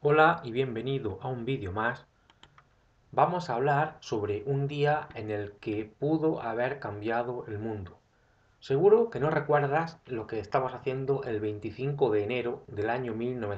Hola y bienvenido a un vídeo más. Vamos a hablar sobre un día en el que pudo haber cambiado el mundo. Seguro que no recuerdas lo que estabas haciendo el 25 de enero del año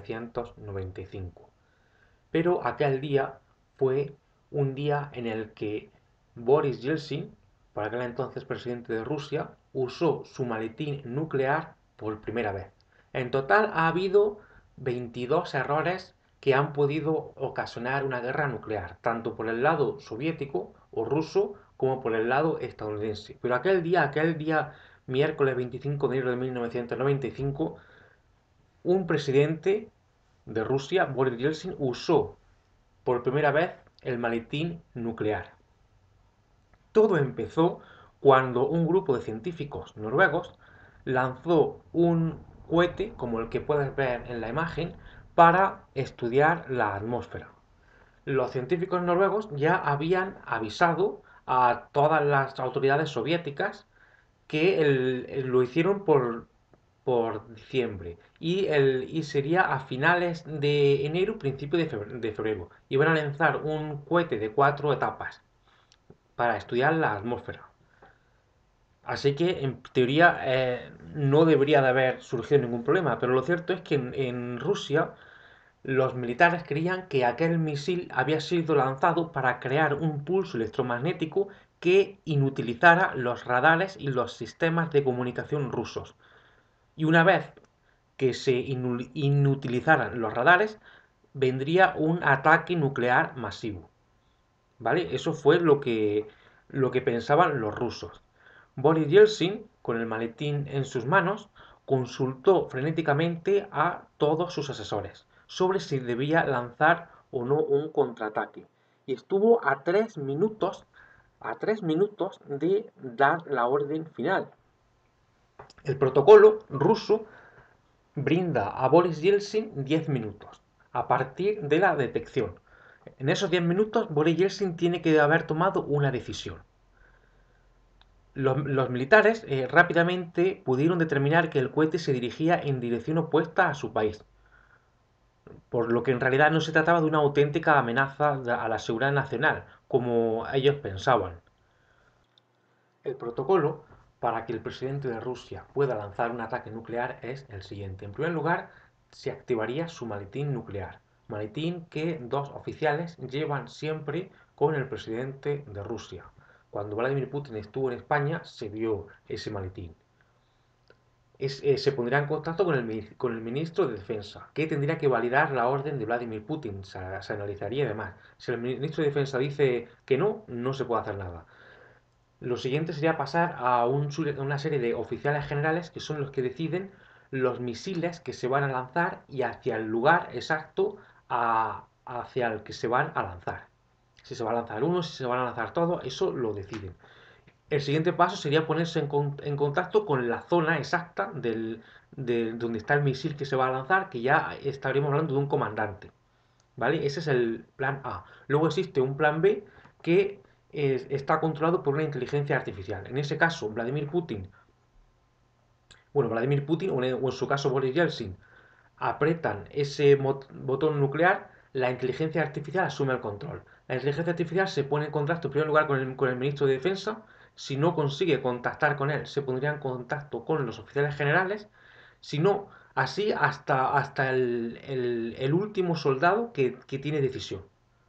1995, pero aquel día fue un día en el que Boris Yeltsin, por aquel entonces presidente de Rusia, usó su maletín nuclear por primera vez. En total ha habido 22 errores que han podido ocasionar una guerra nuclear, tanto por el lado soviético o ruso como por el lado estadounidense. Pero aquel día miércoles 25 de enero de 1995, un presidente de Rusia, Boris Yeltsin, usó por primera vez el maletín nuclear. Todo empezó cuando un grupo de científicos noruegos lanzó un cohete, como el que puedes ver en la imagen, para estudiar la atmósfera. Los científicos noruegos ya habían avisado a todas las autoridades soviéticas que lo hicieron por diciembre y sería a finales de enero, principio de febrero. Iban a lanzar un cohete de 4 etapas para estudiar la atmósfera. Así que en teoría no debería de haber surgido ningún problema, pero lo cierto es que en Rusia los militares creían que aquel misil había sido lanzado para crear un pulso electromagnético que inutilizara los radares y los sistemas de comunicación rusos. Y una vez que se inutilizaran los radares, vendría un ataque nuclear masivo. ¿Vale? Eso fue lo que pensaban los rusos. Boris Yeltsin, con el maletín en sus manos, consultó frenéticamente a todos sus asesores sobre si debía lanzar o no un contraataque. Y estuvo a tres minutos de dar la orden final. El protocolo ruso brinda a Boris Yeltsin 10 minutos a partir de la detección. En esos 10 minutos, Boris Yeltsin tiene que haber tomado una decisión. Los militares rápidamente pudieron determinar que el cohete se dirigía en dirección opuesta a su país, por lo que en realidad no se trataba de una auténtica amenaza a la seguridad nacional, como ellos pensaban. El protocolo para que el presidente de Rusia pueda lanzar un ataque nuclear es el siguiente. En primer lugar, se activaría su maletín nuclear, maletín que dos oficiales llevan siempre con el presidente de Rusia. Cuando Vladimir Putin estuvo en España, se vio ese maletín. Se pondrá en contacto con el ministro de Defensa, que tendría que validar la orden de Vladimir Putin. Se analizaría y demás. Si el ministro de Defensa dice que no, no se puede hacer nada. Lo siguiente sería pasar a una serie de oficiales generales que son los que deciden los misiles que se van a lanzar y hacia el lugar exacto hacia el que se van a lanzar. Si se va a lanzar uno, si se van a lanzar todos, eso lo deciden. El siguiente paso sería ponerse en contacto con la zona exacta de donde está el misil que se va a lanzar, que ya estaríamos hablando de un comandante. ¿Vale? Ese es el plan A. Luego existe un plan B que está controlado por una inteligencia artificial. En ese caso, Vladimir Putin o en su caso Boris Yeltsin, apretan ese botón nuclear, la inteligencia artificial asume el control. La inteligencia artificial se pone en contacto en primer lugar con el ministro de Defensa. Si no consigue contactar con él, se pondría en contacto con los oficiales generales. Si no, así hasta el último soldado que tiene decisión.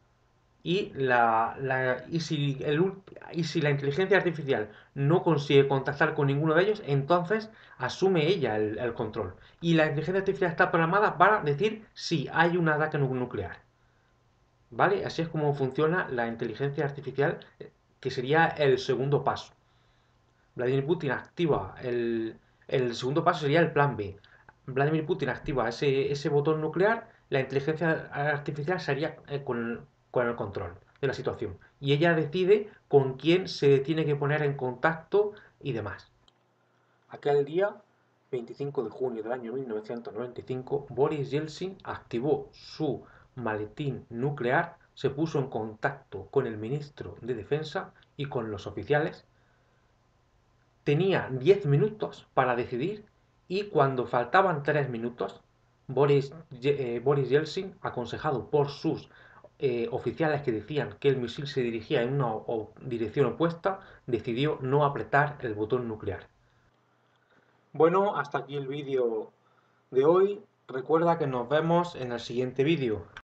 Y si la inteligencia artificial no consigue contactar con ninguno de ellos, entonces asume ella el control. Y la inteligencia artificial está programada para decir si hay un ataque nuclear. ¿Vale? Así es como funciona la inteligencia artificial, que sería el segundo paso. Vladimir Putin activa el segundo paso sería el plan B. Vladimir Putin activa ese botón nuclear, la inteligencia artificial sería con el control de la situación. Y ella decide con quién se tiene que poner en contacto y demás. Aquel día, 25 de junio del año 1995, Boris Yeltsin activó su maletín nuclear, se puso en contacto con el ministro de Defensa y con los oficiales. Tenía 10 minutos para decidir y cuando faltaban 3 minutos Boris Yeltsin, aconsejado por sus oficiales que decían que el misil se dirigía en una dirección opuesta, decidió no apretar el botón nuclear. Bueno, hasta aquí el vídeo de hoy. Recuerda que nos vemos en el siguiente vídeo.